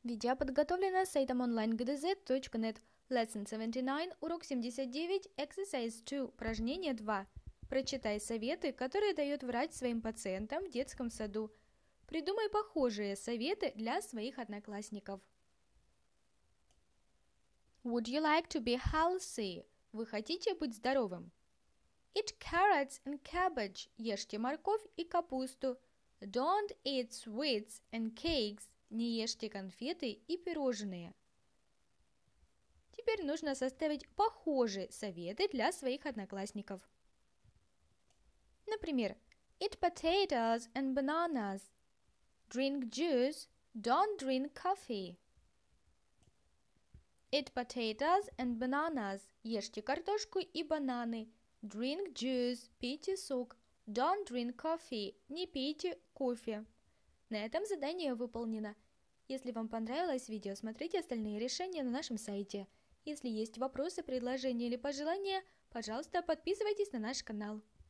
Видео подготовлено сайтом onlinegdz.net. Lesson 79, урок 79, Exercise 2, упражнение 2. Прочитай советы, которые дает врач своим пациентам в детском саду. Придумай похожие советы для своих одноклассников. Would you like to be healthy? Вы хотите быть здоровым? Eat carrots and cabbage. Ешьте морковь и капусту. Don't eat sweets and cakes. Не ешьте конфеты и пирожные. Теперь нужно составить похожие советы для своих одноклассников. Например, eat potatoes and bananas. Drink juice. Don't drink coffee. Eat potatoes and bananas. Ешьте картошку и бананы. Drink juice. Пейте сок. Don't drink coffee. Не пейте кофе. На этом задание выполнено. Если вам понравилось видео, смотрите остальные решения на нашем сайте. Если есть вопросы, предложения или пожелания, пожалуйста, подписывайтесь на наш канал.